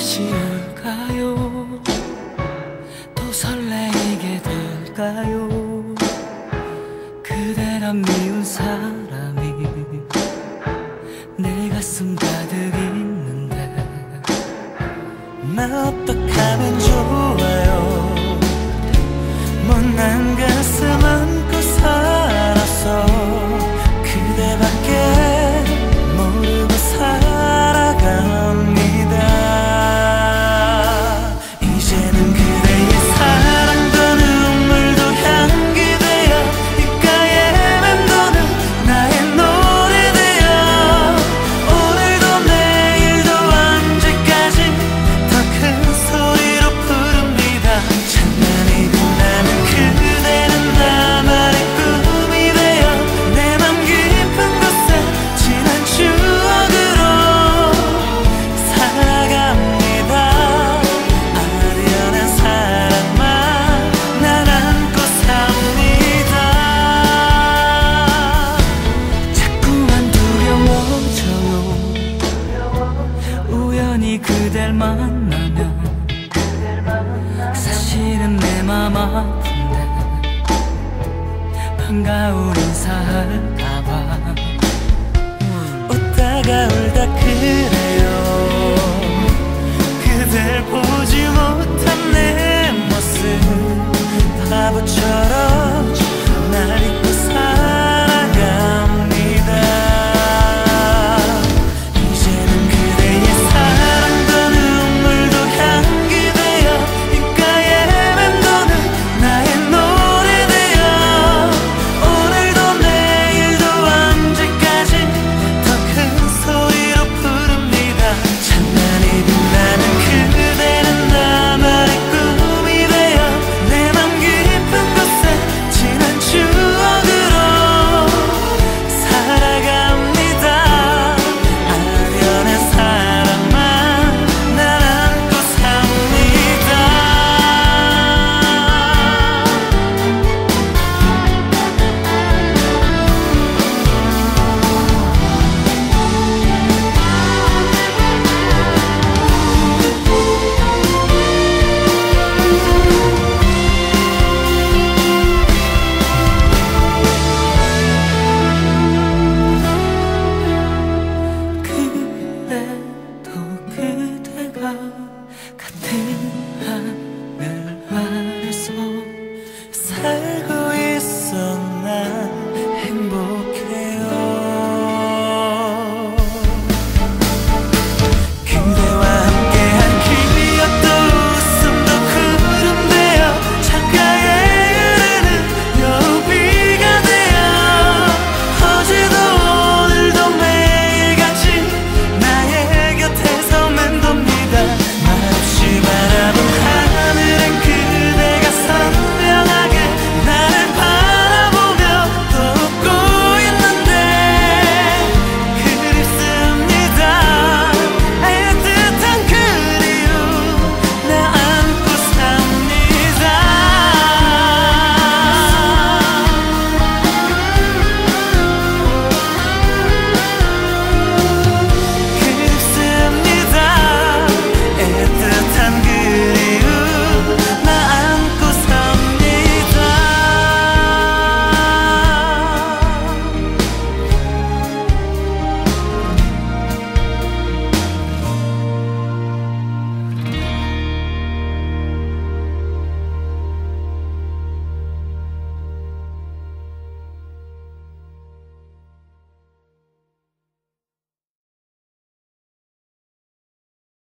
아쉬울까요? 또 설레이게 될까요? 그대란 미운 사람이 내 가슴 가득 있는데 나 어떡하면 좋아요? 못난 가슴 안고 살았어. 그대밖에 모르고 살아갑니다. 이제는 그대의 사랑도 눈물도 향기 되어 귓가에 맴도는 나의 노래 되어 오늘도 내일도 언제까지 더 큰 소리로 부릅니다. 장난이 빛나는 그대는 나만의 꿈이 되어 내 맘 깊은 곳에 지난 추억으로 살아갑니다. 아련한 사랑만 난 안고 삽니다. 자꾸만 두려워져요. 우연히 그댈 만나면 사실은 내 맘 아픈데 반가운 인사할까봐 웃다가 울다 그래요. 그댈 보지 못한 내 모습 바보처럼